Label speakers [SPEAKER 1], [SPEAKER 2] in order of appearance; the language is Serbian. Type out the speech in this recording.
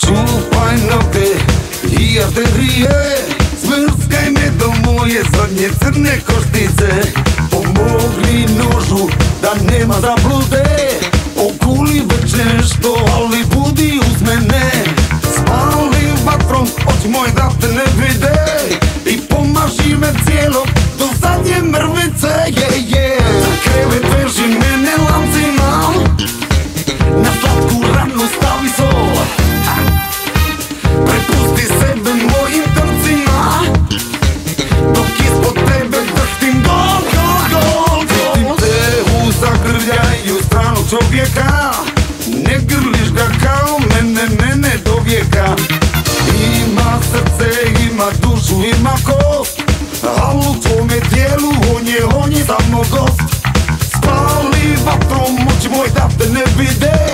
[SPEAKER 1] Čupaj noge i arterije, smrskaj me do moje zadnje crne koštice. Pomogli nožu da nema zablude, okuli već nešto, ali budi uz mene. Spali vatrom, oči moje da te ne vide, i pomaži me cijelo do zadnje mrvice. Za krevet veži mene lancima, na slatku ranu stavi sol. Prepusti sebe mojim trcima, dok ispod tebe drhtim gol, gol, gol. Vidim te u zagrljaju stranog čovjeka, ne grliš ga kao mene do vijeka. Ima srce, ima dušu, ima kost, al u tvome tijelu on je samo gost. Spali vatrom, oči moje da te ne vide,